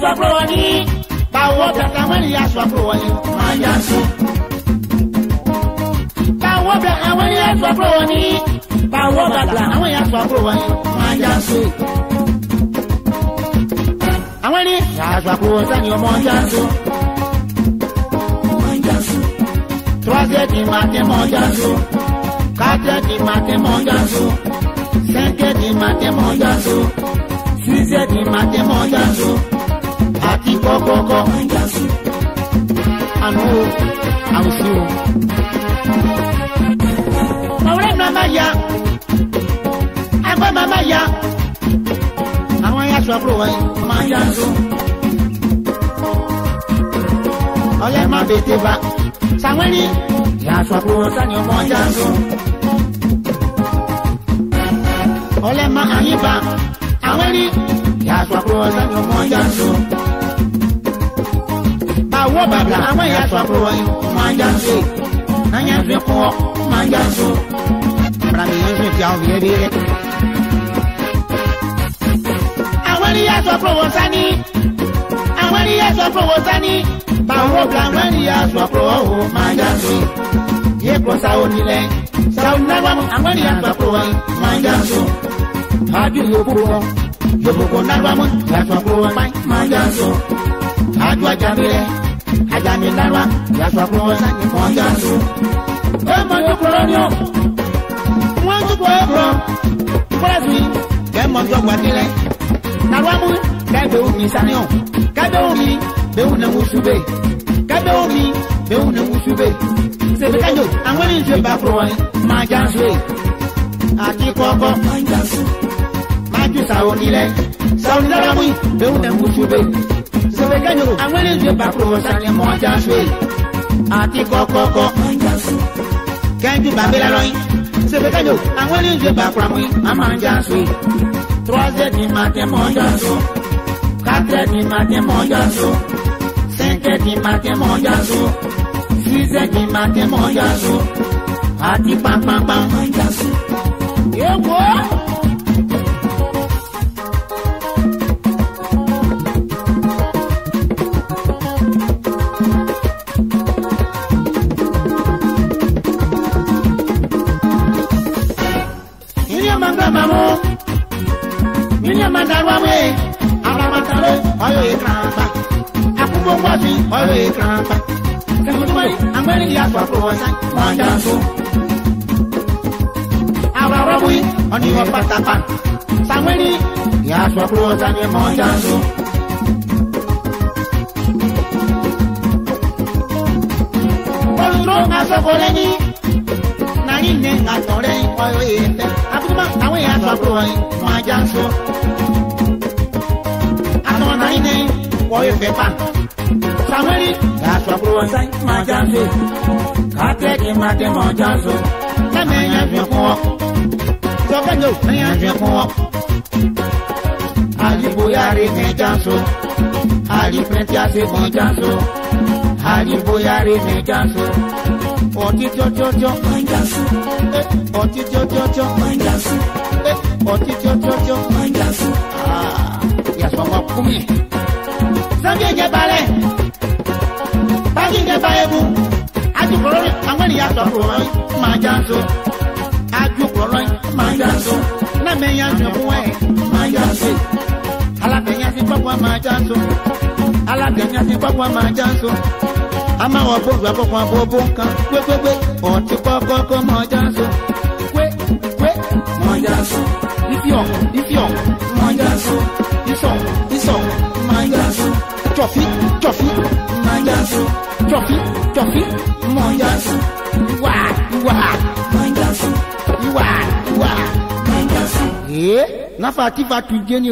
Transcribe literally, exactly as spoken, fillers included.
swa pro ni ba wo bla awani ya swa pro ni ma ja so ba wo bla awani ya swa pro ni ba wo bla awani ya swa pro ni ma ja so awani ya swa pro sani o mo ja so ma ja so troisième du matin mon ja so quatre du matin mon ja so cinq du matin mon ja so six du matin mon ja so ati kokoko mon ja so anu ausu mawre mama ya agba mama ya àwọn ya so pro wan ma ja so ole ma bete ba sawani ya so pro sani mo ja so ole ma ayiba awani ya so pro sani mo ja so bawo babla àwọn ya so pro wan ma ja so nanya fe ko ma ja so pra mi yo ti awo ye dire awani ya so pro sani awani ya so pro sani bawo bla awani ya so pro ma ja so ye ko sa onile sa onile awani ya so pro ma ja so aju yo pro yo ko na wa mo ya so pro ma ja so aju ajamile ajami na wa ya so pro sani ma ja so e mo yo pro ni o mo ju ko e pro kwasi ke mo jo gba dile na wa mu ke be o mi sani o ke be o mi be o na musube ke be o mi be o na musube se be kanjo àwọn ni je ba pro ma ja so ati koko ma ja so ma ju sa onile sa onile ra mu be o na musube se be kanjo àwọn ni je ba pro sani mo ja so ati koko ko ma ja so kanju ba be la loyin se be kanjo àwọn ni je ba pro mu ma ja so troisième du matin mon ja so quatre du matin mon ja so cinq du matin mon ja so six du matin mon ja so ati pam pam pam mon ja so yewo Inya manga mamo Inya mandarwa we Aramatare oyo ekramba Akubo ngwazi oyo ekramba Kemudumari amari ya kwa prosa manjanso Awarabui oni ho patapa Samweni ya kwa prosa ni manjanso Olo ngasokoleni Nani ne ngatore oyo ete Akuma awe ya kwa prosa manjanso Ano nani ne oyo pepa Samweni ya so pro sai ma janso kate ke ma te mo janso na me nya fi ko so kanjo me nya fi ko ali boyare me janso ali prenti ase mo janso ali boyare me janso oti jo jo jo ma janso oti jo jo jo ma janso oti jo jo jo ma janso ah ya so ma kumi Sange je bale Bagi je baebu Aju koloi Angwani ya so koloi Majanso Aju koloi Majanso Na menya nyokuwe Majanso Ala kenya si kwa majanso Ala kenya si kwa majanso Ama wabogu wako kwa boboka Kwe kwe kwe Oti kwa kwa kwa majanso Kwe kwe Majanso Ifyo Ifyo Majanso Iso Iso Majanso Chofi, chofi, manjanso. Chofi, chofi, manjanso. Iwa, iwa, manjanso. Iwa, iwa, manjanso. Eh, nafati fatu jeni.